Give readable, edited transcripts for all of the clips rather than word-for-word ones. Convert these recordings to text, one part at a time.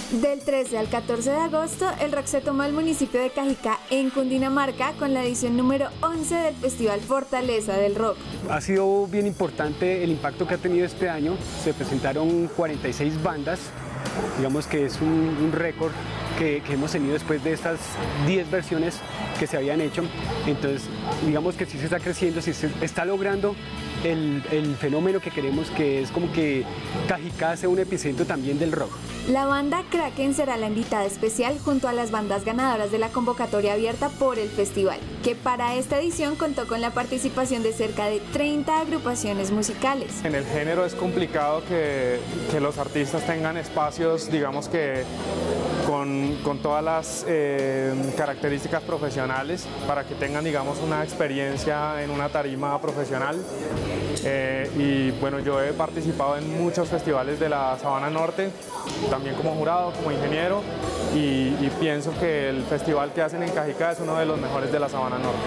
Del 13 al 14 de agosto, el rock se tomó el municipio de Cajicá en Cundinamarca con la edición número 11 del Festival Fortaleza del Rock. Ha sido bien importante el impacto que ha tenido este año. Se presentaron 46 bandas, digamos que es un récord que hemos tenido después de estas 10 versiones que se habían hecho. Entonces, digamos que sí se está creciendo, sí se está logrando el fenómeno que queremos, que es como que Cajicá sea un epicentro también del rock. La banda Kraken será la invitada especial junto a las bandas ganadoras de la convocatoria abierta por el festival, que para esta edición contó con la participación de cerca de 30 agrupaciones musicales. En el género es complicado que los artistas tengan espacios, digamos que con todas las características profesionales para que tengan, digamos, una experiencia en una tarima profesional. Y bueno, yo he participado en muchos festivales de la Sabana Norte, también como jurado, como ingeniero, y pienso que el festival que hacen en Cajicá es uno de los mejores de la Sabana Norte.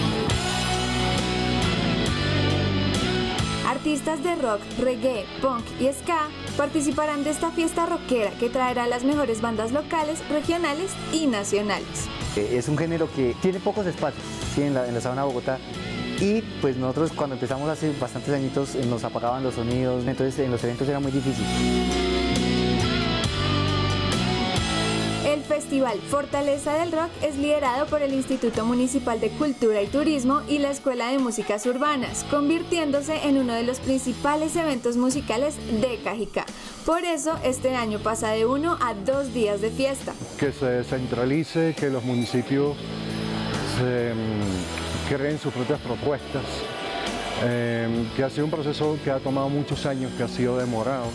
Artistas de rock, reggae, punk y ska participarán de esta fiesta rockera que traerá las mejores bandas locales, regionales y nacionales. Es un género que tiene pocos espacios, ¿sí? en la Sabana de Bogotá. Y pues nosotros cuando empezamos hace bastantes añitos nos apagaban los sonidos, entonces en los eventos era muy difícil. El Festival Fortaleza del Rock es liderado por el Instituto Municipal de Cultura y Turismo y la Escuela de Músicas Urbanas, convirtiéndose en uno de los principales eventos musicales de Cajicá. Por eso, este año pasa de 1 a 2 días de fiesta. Que se descentralice, que los municipios creen sus propias propuestas, que ha sido un proceso que ha tomado muchos años, que ha sido demorado,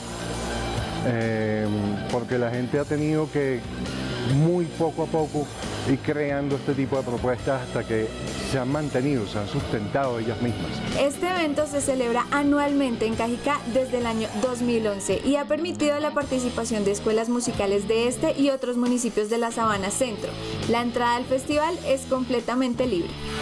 porque la gente ha tenido que muy poco a poco ir creando este tipo de propuestas hasta que se han mantenido, se han sustentado ellas mismas. Este evento se celebra anualmente en Cajicá desde el año 2011 y ha permitido la participación de escuelas musicales de este y otros municipios de la Sabana Centro. La entrada al festival es completamente libre.